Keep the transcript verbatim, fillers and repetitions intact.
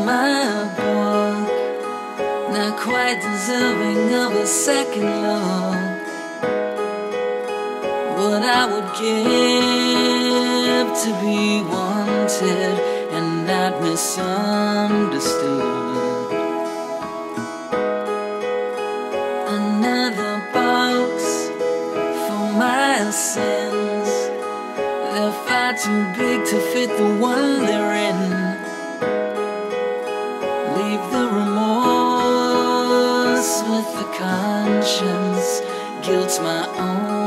my book, not quite deserving of a second look. What I would give to be wanted and not misunderstood. Another box for my sins, they're far too big to fit the one they're in. Leave the remorse with the conscience, guilt's my own.